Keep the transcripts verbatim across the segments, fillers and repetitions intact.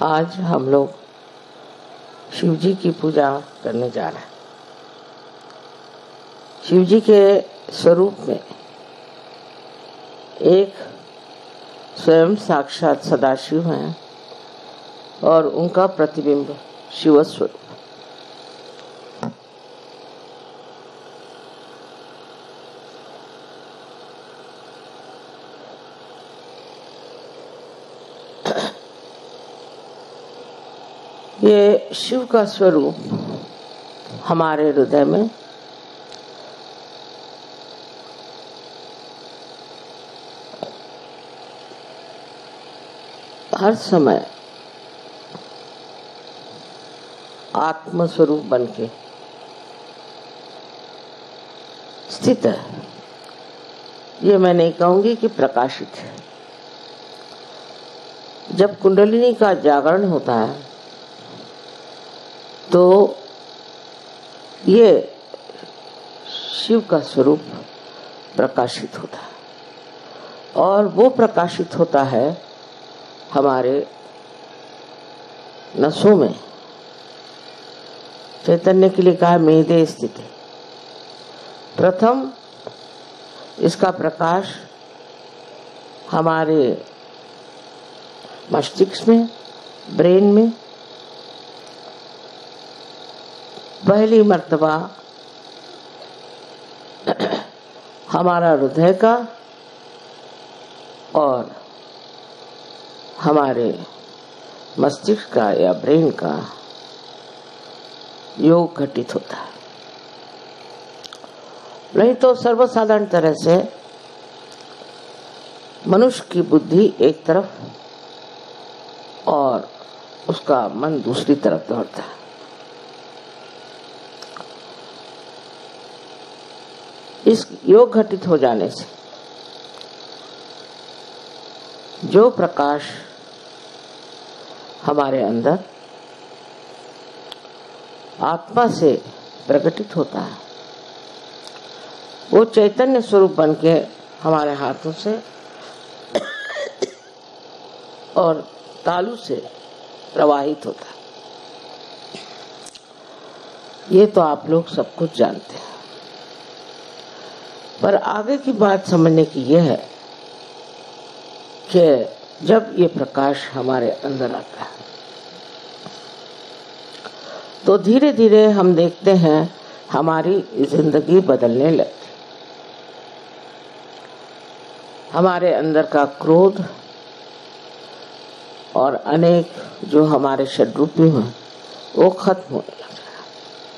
आज हम लोग शिव जी की पूजा करने जा रहे हैं। शिव जी के स्वरूप में एक स्वयं साक्षात सदाशिव हैं और उनका प्रतिबिंब शिव स्वरूप। ये शिव का स्वरूप हमारे हृदय में हर समय आत्म स्वरूप बन के स्थित है। ये मैं नहीं कहूंगी कि प्रकाशित है। जब कुंडलिनी का जागरण होता है तो ये शिव का स्वरूप प्रकाशित होता है और वो प्रकाशित होता है हमारे नसों में। चैतन्य के लिए कहा मेदे स्थित है। प्रथम इसका प्रकाश हमारे मस्तिष्क में, ब्रेन में पहली मर्तबा हमारा हृदय का और हमारे मस्तिष्क का या ब्रेन का योग घटित होता है। नहीं तो सर्वसाधारण तरह से मनुष्य की बुद्धि एक तरफ और उसका मन दूसरी तरफ दौड़ता है। इस योग घटित हो जाने से जो प्रकाश हमारे अंदर आत्मा से प्रकटित होता है वो चैतन्य स्वरूप बन के हमारे हाथों से और तालू से प्रवाहित होता है। ये तो आप लोग सब कुछ जानते हैं, पर आगे की बात समझने की यह है कि जब ये प्रकाश हमारे अंदर आता है तो धीरे धीरे हम देखते हैं हमारी जिंदगी बदलने लगती। हमारे अंदर का क्रोध और अनेक जो हमारे षड्रूपी हैं वो खत्म होने लग रहा है।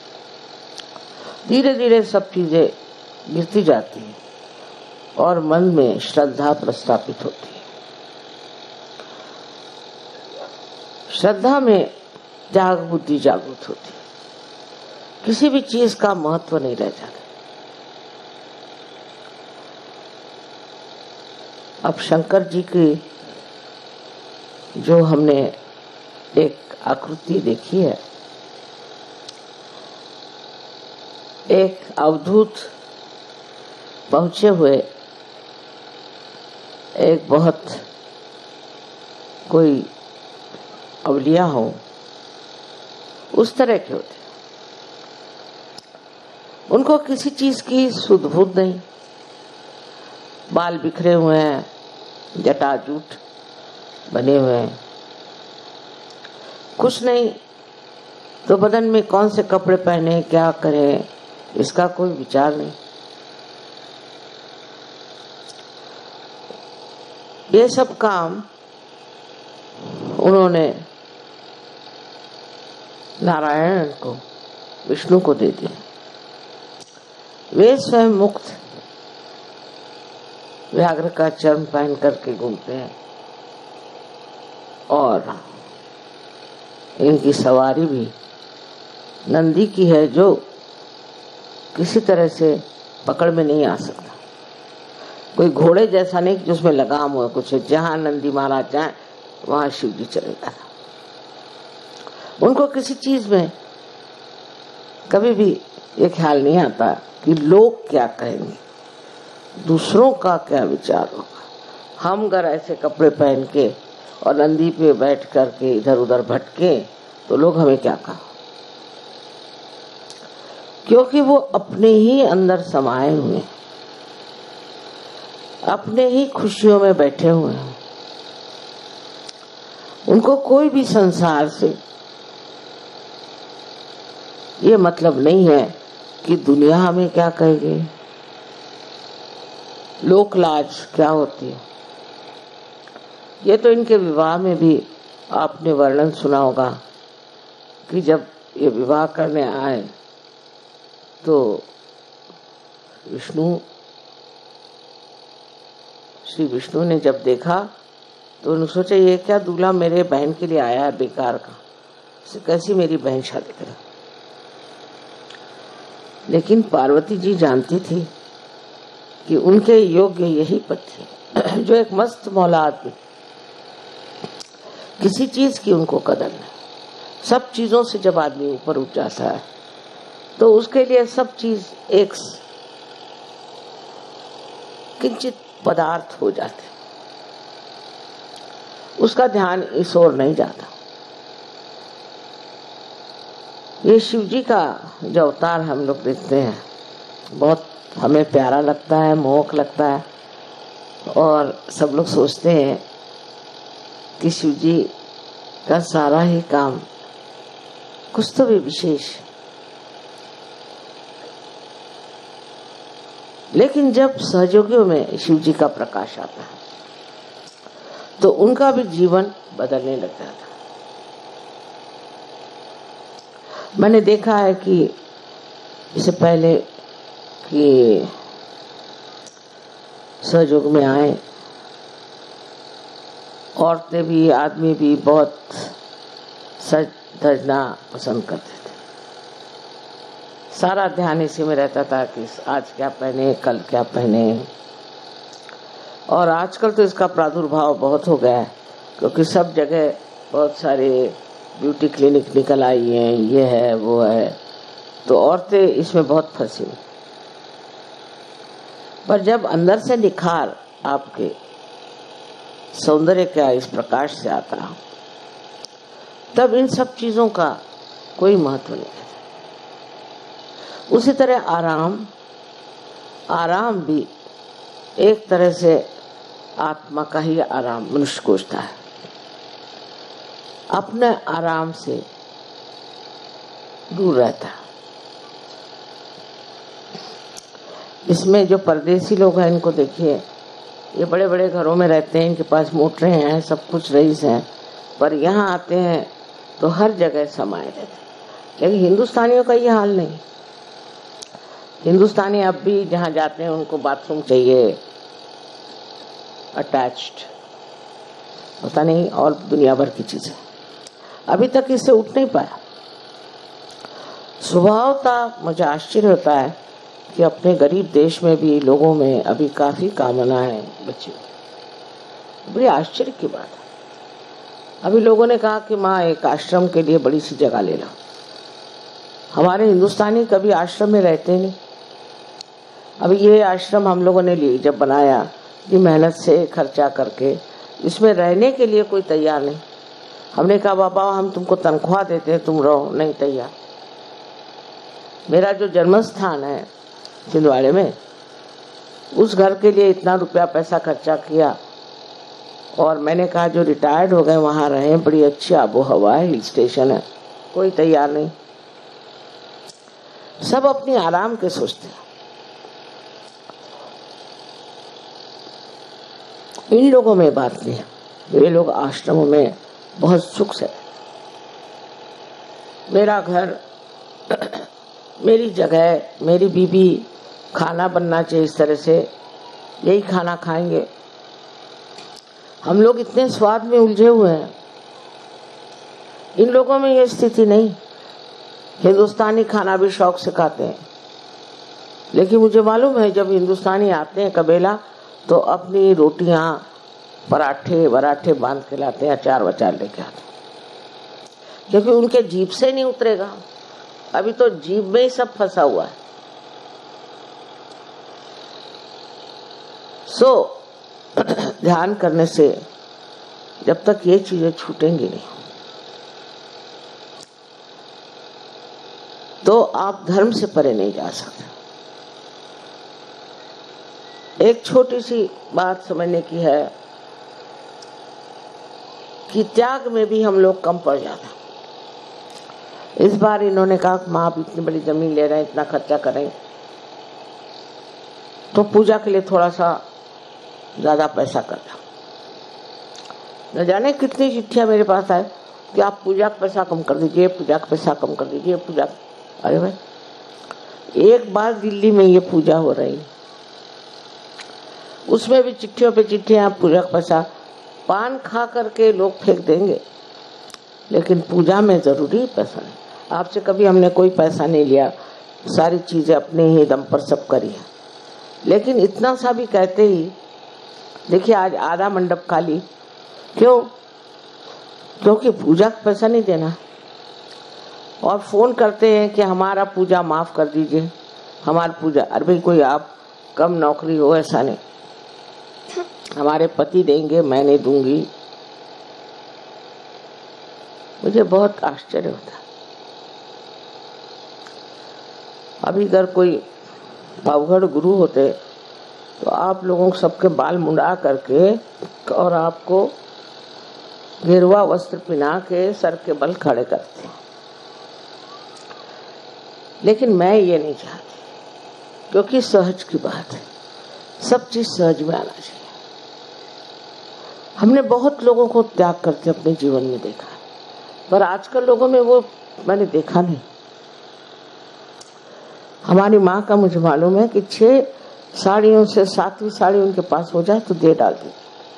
धीरे धीरे सब चीजें गिरती जाती है और मन में श्रद्धा प्रस्थापित होती है। श्रद्धा में जाग बुद्धि जागृत होती है। किसी भी चीज का महत्व नहीं रह जाता। अब शंकर जी की जो हमने एक आकृति देखी है, एक अवधूत पहुंचे हुए एक बहुत कोई अवलिया हो उस तरह के होते। उनको किसी चीज की सुध बुध नहीं, बाल बिखरे हुए हैं, जटाजूट बने हुए हैं, कुछ नहीं तो बदन में कौन से कपड़े पहने, क्या करें, इसका कोई विचार नहीं। ये सब काम उन्होंने नारायण को, विष्णु को दे दिया। वे स्वयं मुक्त व्याघ्र का चर्म पहन करके घूमते हैं और इनकी सवारी भी नंदी की है जो किसी तरह से पकड़ में नहीं आ सकता। कोई घोड़े जैसा नहीं जिसमें लगाम हुआ कुछ, जहां नंदी महाराज जाए वहां शिव जी चले जाना। उनको किसी चीज में कभी भी ये ख्याल नहीं आता कि लोग क्या कहेंगे, दूसरों का क्या विचार होगा। हम अगर ऐसे कपड़े पहन के और नंदी पे बैठ करके इधर उधर भटके तो लोग हमें क्या कहा, क्योंकि वो अपने ही अंदर समाये हुए, अपने ही खुशियों में बैठे हुए हैं। उनको कोई भी संसार से ये मतलब नहीं है कि दुनिया हमें क्या कहेगी, लोक लाज क्या होती है। ये तो इनके विवाह में भी आपने वर्णन सुना होगा कि जब ये विवाह करने आए तो विष्णु श्री विष्णु ने जब देखा तो उन्होंने सोचा ये क्या दूल्हा मेरे बहन के लिए आया है बेकार का, कैसी मेरी बहन शादी करे। लेकिन पार्वती जी जानती थी कि उनके योग्य यही पति जो एक मस्त मौला आदमी, किसी चीज की उनको कदर नहीं। सब चीजों से जब आदमी ऊपर उठ जाता है तो उसके लिए सब चीज एक किंचित पदार्थ हो जाते, उसका ध्यान इस ओर नहीं जाता। ये शिव जी का जो अवतार हम लोग देखते हैं बहुत हमें प्यारा लगता है, मोहक लगता है, और सब लोग सोचते हैं कि शिव जी का सारा ही काम कुछ तो भी विशेष। लेकिन जब सहयोगियों में शिव जी का प्रकाश आता है तो उनका भी जीवन बदलने लग जाता है। मैंने देखा है कि इससे पहले कि सहयोग में आए, औरतें भी आदमी भी बहुत सज धजना पसंद करते थे। सारा ध्यान इसी में रहता था कि आज क्या पहने, कल क्या पहने। और आजकल तो इसका प्रादुर्भाव बहुत हो गया है, क्योंकि सब जगह बहुत सारे ब्यूटी क्लिनिक निकल आई हैं, ये है वो है, तो औरतें इसमें बहुत फंसी। पर जब अंदर से निखार आपके सौंदर्य का इस प्रकाश से आता, तब इन सब चीजों का कोई महत्व नहीं है। उसी तरह आराम आराम भी एक तरह से आत्मा का ही आराम मनुष्य खोजता है। अपने आराम से दूर रहता है। इसमें जो परदेसी लोग हैं इनको देखिए, ये बड़े बड़े घरों में रहते हैं, इनके पास मोटरें हैं, सब कुछ रईस हैं, पर यहाँ आते हैं तो हर जगह समाये रहते हैं। लेकिन हिंदुस्तानियों का ये हाल नहीं। हिंदुस्तानी अब भी जहाँ जाते हैं उनको बाथरूम चाहिए अटैच्ड, पता नहीं और दुनिया भर की चीजें। अभी तक इससे उठ नहीं पाया। स्वभावतः मुझे आश्चर्य होता है कि अपने गरीब देश में भी लोगों में अभी काफी कामनाएं बची। बड़ी आश्चर्य की बात है। अभी लोगों ने कहा कि माँ एक आश्रम के लिए बड़ी सी जगह ले लो। हमारे हिंदुस्तानी कभी आश्रम में रहते नहीं। अभी ये आश्रम हम लोगों ने लिए जब बनाया, कि मेहनत से खर्चा करके, इसमें रहने के लिए कोई तैयार नहीं। हमने कहा बाबा हम तुमको तनख्वाह देते हैं, तुम रहो, नहीं तैयार। मेरा जो जन्म स्थान है छिंदवाड़े में, उस घर के लिए इतना रुपया पैसा खर्चा किया, और मैंने कहा जो रिटायर्ड हो गए वहां रहे, बड़ी अच्छी आबो हवा है, हिल स्टेशन है, कोई तैयार नहीं। सब अपनी आराम के सोचते हैं। इन लोगों में बात नहीं है, वे लोग आश्रमों में बहुत सुख से। मेरा घर, मेरी जगह, मेरी बीबी, खाना बनना चाहिए इस तरह से, यही खाना खाएंगे। हम लोग इतने स्वाद में उलझे हुए हैं, इन लोगों में ये स्थिति नहीं। हिंदुस्तानी खाना भी शौक से खाते हैं, लेकिन मुझे मालूम है जब हिंदुस्तानी आते हैं कबेला तो अपनी रोटियां पराठे वराठे बांध के लाते हैं, अचार वचार लेके आते हैं, क्योंकि उनके जीभ से नहीं उतरेगा। अभी तो जीभ में ही सब फंसा हुआ है। सो ध्यान करने से जब तक ये चीजें छूटेंगी नहीं तो आप धर्म से परे नहीं जा सकते। एक छोटी सी बात समझने की है कि त्याग में भी हम लोग कम पड़ जाते हैं। इस बार इन्होंने कहा माँ आप इतनी बड़ी जमीन ले रहे हैं, इतना खर्चा करें तो पूजा के लिए थोड़ा सा ज्यादा पैसा कर दो। न जाने कितनी चिट्ठियां मेरे पास आए कि आप पूजा का पैसा कम कर दीजिए, पूजा का पैसा कम कर दीजिए, पूजा। अरे भाई, एक बार दिल्ली में ये पूजा हो रही, उसमें भी चिट्ठियों पे चिट्ठियां, पूजा का पैसा। पान खा करके लोग फेंक देंगे, लेकिन पूजा में जरूरी पैसा नहीं। आपसे कभी हमने कोई पैसा नहीं लिया, सारी चीजें अपने ही दम पर सब करी है। लेकिन इतना सा भी कहते ही, देखिए आज आधा मंडप खाली, क्यों? क्योंकि पूजा का पैसा नहीं देना। और फोन करते हैं कि हमारा पूजा माफ कर दीजिए, हमारी पूजा। अरे भाई, कोई आप कम नौकरी हो ऐसा नहीं, हमारे पति देंगे, मैं नहीं दूंगी। मुझे बहुत आश्चर्य होता है। अभी अगर कोई पावगढ़ गुरु होते तो आप लोगों को सबके बाल मुंडा करके और आपको गेरुआ वस्त्र पहना के सर के बल खड़े करते। लेकिन मैं ये नहीं चाहती, क्योंकि सहज की बात है, सब चीज सहज में आना चाहिए। हमने बहुत लोगों को त्याग करते अपने जीवन में देखा है, पर आजकल लोगों में वो मैंने देखा नहीं। हमारी माँ का मुझे मालूम है कि छह साड़ियों से सातवीं साड़ी उनके पास हो जाए तो दे डालती।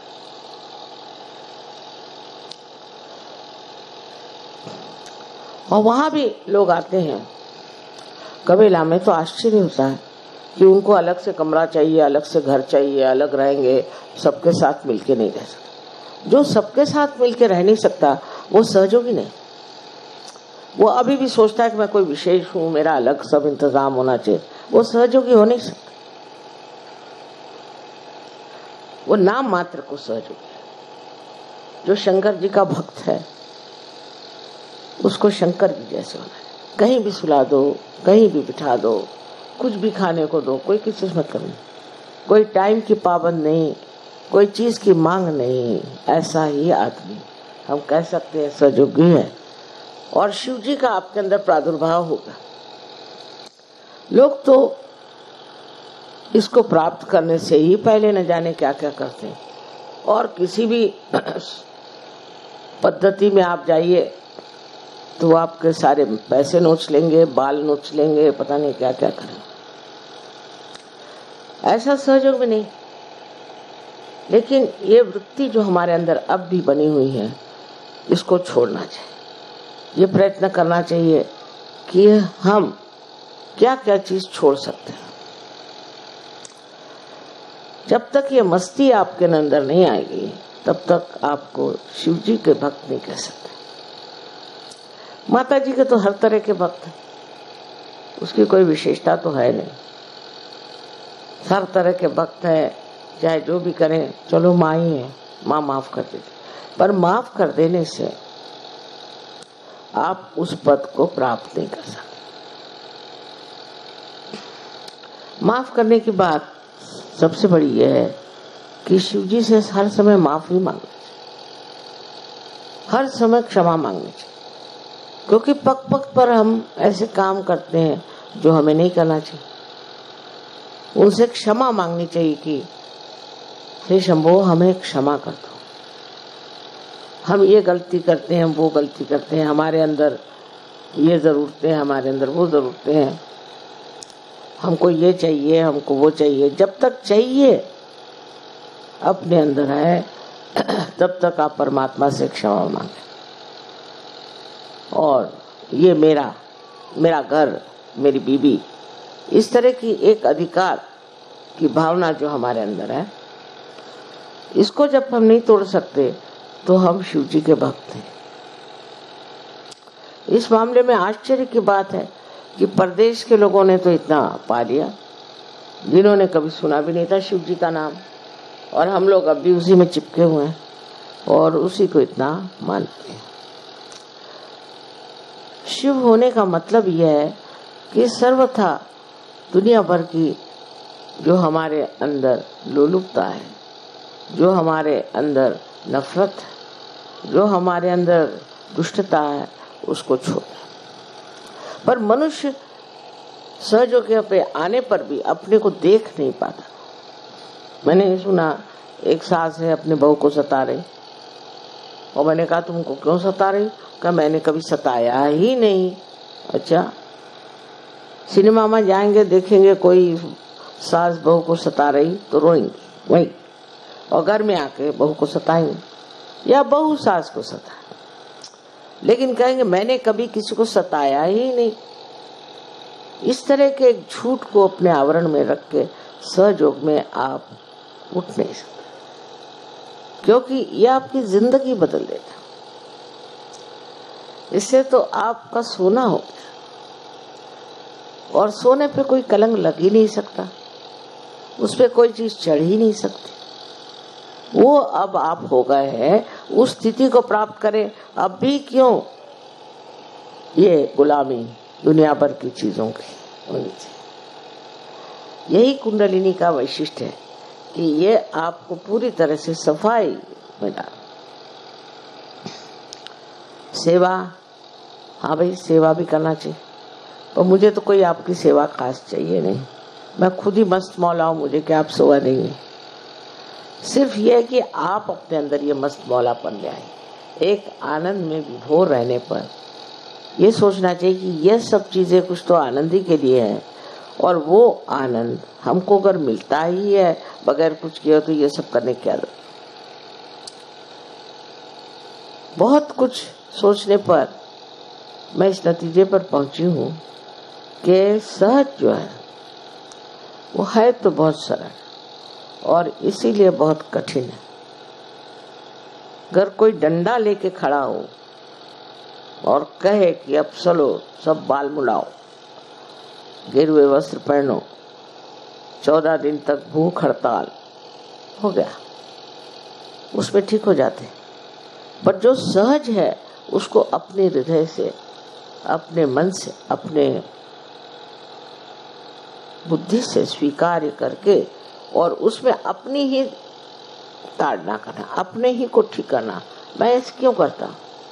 और वहां भी लोग आते हैं कबीला में, तो आश्चर्य होता है कि उनको अलग से कमरा चाहिए, अलग से घर चाहिए, अलग रहेंगे, सबके साथ मिलके नहीं रह सकते। जो सबके साथ मिलके रह नहीं सकता वो सहयोगी नहीं। वो अभी भी सोचता है कि मैं कोई विशेष हूं, मेरा अलग सब इंतजाम होना चाहिए। वो सहयोगी हो नहीं सकता, वो नाम मात्र को सहयोगी है। जो शंकर जी का भक्त है उसको शंकर जी जैसे होना है। कहीं भी सुला दो, कहीं भी बिठा दो, कुछ भी खाने को दो, कोई किसी से मतलब नहीं, कोई टाइम की पाबंद नहीं, कोई चीज की मांग नहीं। ऐसा ही आदमी हम कह सकते हैं सहयोगी है। और शिव जी का आपके अंदर प्रादुर्भाव होगा। लोग तो इसको प्राप्त करने से ही पहले न जाने क्या क्या करते हैं। और किसी भी पद्धति में आप जाइए तो आपके सारे पैसे नोच लेंगे, बाल नोच लेंगे, पता नहीं क्या क्या करेंगे। ऐसा सहयोग में नहीं। लेकिन ये वृत्ति जो हमारे अंदर अब भी बनी हुई है, इसको छोड़ना चाहिए। ये प्रयत्न करना चाहिए कि हम क्या क्या चीज छोड़ सकते हैं। जब तक ये मस्ती आपके अंदर नहीं आएगी तब तक आपको शिव जी के भक्त नहीं कह सकते। माता जी के तो हर तरह के भक्त हैं, उसकी कोई विशेषता तो है नहीं। हर तरह के भक्त हैं, चाहे जो भी करें, चलो माँ ही है, माँ माफ कर देती। पर माफ कर देने से आप उस पद को प्राप्त नहीं कर सकते। माफ करने की बात सबसे बड़ी यह है कि शिव जी से हर समय माफी मांगनी चाहिए, हर समय क्षमा मांगनी चाहिए। क्योंकि पग पग पर हम ऐसे काम करते हैं जो हमें नहीं करना चाहिए। उनसे क्षमा मांगनी चाहिए कि हे शंभो, हमें क्षमा कर दो, हम ये गलती करते हैं, वो गलती करते हैं, हमारे अंदर ये जरूरतें, हमारे अंदर वो जरूरतें हैं, हमको ये चाहिए, हमको वो चाहिए। जब तक चाहिए अपने अंदर है तब तक आप परमात्मा से क्षमा मांगे। और ये मेरा मेरा घर, मेरी बीबी, इस तरह की एक अधिकार की भावना जो हमारे अंदर है, इसको जब हम नहीं तोड़ सकते तो हम शिव जी के भक्त हैं। इस मामले में आश्चर्य की बात है कि परदेश के लोगों ने तो इतना पा लिया, जिन्होंने कभी सुना भी नहीं था शिव जी का नाम, और हम लोग अब भी उसी में चिपके हुए हैं। और उसी को इतना मानते हैं। शिव होने का मतलब यह है कि सर्वथा दुनिया भर की जो हमारे अंदर लोलुपता है, जो हमारे अंदर नफरत है, जो हमारे अंदर दुष्टता है, उसको छोड़ना। पर मनुष्य सहजोग्य पे आने पर भी अपने को देख नहीं पाता। मैंने सुना एक सास है अपने बहू को सता रही, और मैंने कहा तुमको क्यों सता रही? कहा मैंने कभी सताया ही नहीं। अच्छा, सिनेमा में जाएंगे, देखेंगे कोई सास बहू को सता रही तो रोएंगे वही, और घर में आके बहू को सताएंगे या बहू सास को सताए, लेकिन कहेंगे मैंने कभी किसी को सताया ही नहीं। इस तरह के एक झूठ को अपने आवरण में रख के सहयोग में आप उठ नहीं सकते, क्योंकि यह आपकी जिंदगी बदल देगा। इससे तो आपका सोना हो गया, और सोने पे कोई कलंक लग ही नहीं सकता, उस पे कोई चीज चढ़ ही नहीं सकती। वो अब आप हो गए हैं, उस स्थिति को प्राप्त करें। अब भी क्यों ये गुलामी दुनिया भर की चीजों की होनी चाहिए। यही कुंडलिनी का वैशिष्ट्य है कि ये आपको पूरी तरह से सफाई में डाल। सेवा, हाँ भाई सेवा भी करना चाहिए, पर मुझे तो कोई आपकी सेवा खास चाहिए नहीं, मैं खुद ही मस्त मौला हूं, मुझे क्या आप सेवा देंगे। सिर्फ ये है कि आप अपने अंदर ये मस्त मौलापन ले आए। एक आनंद में विभोर रहने पर ये सोचना चाहिए कि ये सब चीजें कुछ तो आनंद ही के लिए है, और वो आनंद हमको अगर मिलता ही है बगैर कुछ किए तो ये सब करने क्या जरूरत। बहुत कुछ सोचने पर मैं इस नतीजे पर पहुंची हूँ कि सहज जो है वो है तो बहुत सरल और इसीलिए बहुत कठिन है। अगर कोई डंडा लेके खड़ा हो और कहे कि अब चलो सब बाल मुड़ाओ, गिरवे वस्त्र पहनो, चौदह दिन तक भूख हड़ताल, हो गया, उसमें ठीक हो जाते। पर जो सहज है उसको अपने हृदय से, अपने मन से, अपने बुद्धि से स्वीकार करके और उसमें अपनी ही ताड़ना करना, अपने ही को ठीक करना। मैं ऐसे क्यों करता,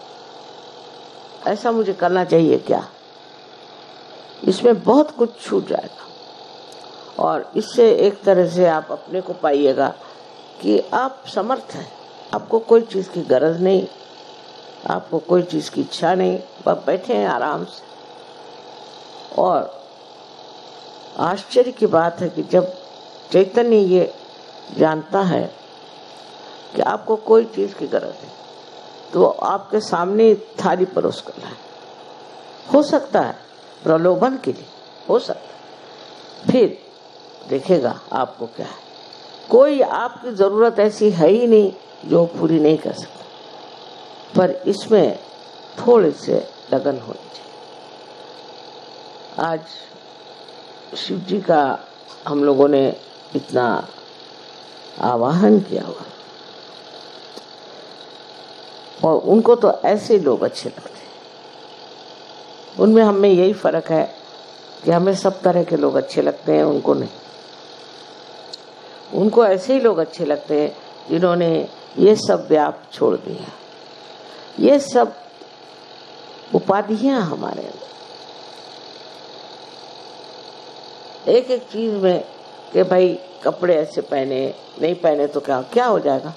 ऐसा मुझे करना चाहिए क्या, इसमें बहुत कुछ छूट जाएगा। और इससे एक तरह से आप अपने को पाइएगा कि आप समर्थ हैं, आपको कोई चीज की गरज नहीं, आपको कोई चीज की इच्छा नहीं, बस बैठे हैं आराम से। और आश्चर्य की बात है कि जब चैतन्य ये जानता है कि आपको कोई चीज की गरज है तो आपके सामने थाली परोस कर लाए। हो सकता है प्रलोभन के लिए, हो सकता है, फिर देखेगा आपको क्या है। कोई आपकी जरूरत ऐसी है ही नहीं जो पूरी नहीं कर सकता, पर इसमें थोड़े से लगन होनी चाहिए। आज शिव जी का हम लोगों ने इतना आवाहन किया हुआ, और उनको तो ऐसे लोग अच्छे लगते हैं। उनमें हमें यही फर्क है कि हमें सब तरह के लोग अच्छे लगते हैं, उनको नहीं। उनको ऐसे ही लोग अच्छे लगते हैं जिन्होंने ये सब व्याप छोड़ दिया, ये सब उपाधियां हमारे अंदर एक एक चीज में कि भाई कपड़े ऐसे पहने, नहीं पहने तो क्या क्या हो जाएगा।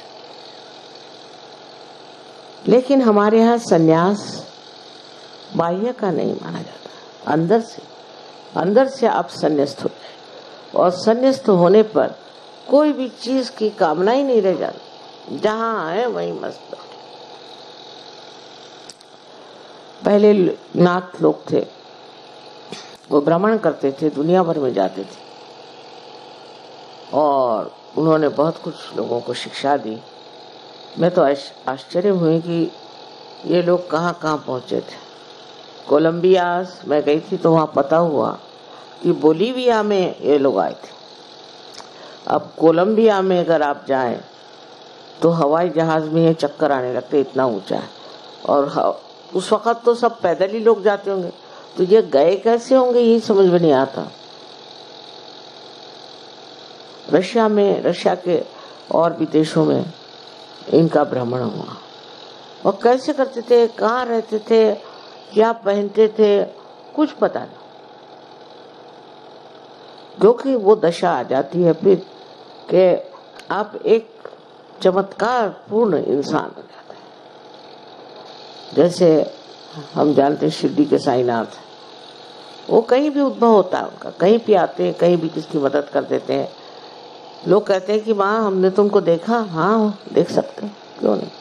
लेकिन हमारे यहाँ सन्यास बाह्य का नहीं माना जाता, अंदर से अंदर से आप संन्यास्त हो जाए, और संन्यास्त होने पर कोई भी चीज की कामना ही नहीं रह जाती, जहाँ है वहीं मस्त। पहले नाथ लोग थे, वो भ्रमण करते थे, दुनिया भर में जाते थे, और उन्होंने बहुत कुछ लोगों को शिक्षा दी। मैं तो आश्चर्य हुई कि ये लोग कहाँ कहाँ पहुंचे थे। कोलंबिया मैं गई थी तो वहाँ पता हुआ कि बोलीविया में ये लोग आए थे। अब कोलंबिया में अगर आप जाएं तो हवाई जहाज में ये चक्कर आने लगते, इतना ऊंचा है। और उस वक्त तो सब पैदल ही लोग जाते होंगे, तो ये गए कैसे होंगे यही समझ में नहीं आता। रशिया में, रशिया के और भी देशों में इनका भ्रमण हुआ। और कैसे करते थे, कहाँ रहते थे, क्या पहनते थे, कुछ पता नहीं। क्योंकि वो दशा आ जाती है फिर कि आप एक चमत्कार पूर्ण इंसान हो जाते हैं। जैसे हम जानते हैं शिरडी के साईनाथ, वो कहीं भी उद्भव होता है उनका, कहीं भी आते हैं, कहीं भी किसकी मदद कर देते हैं। लोग कहते हैं कि माँ हमने तुमको देखा, हाँ देख सकते हैं, क्यों नहीं।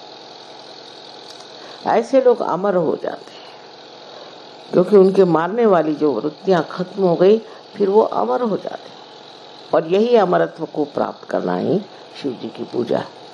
ऐसे लोग अमर हो जाते हैं क्योंकि उनके मारने वाली जो वृत्तियां खत्म हो गई, फिर वो अमर हो जाते हैं। और यही अमरत्व को प्राप्त करना ही शिव जी की पूजा है।